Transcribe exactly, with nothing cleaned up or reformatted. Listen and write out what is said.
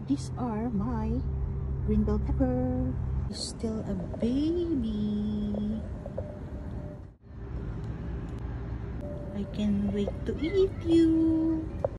these are my green bell pepper. Still a baby. I can't wait to eat you.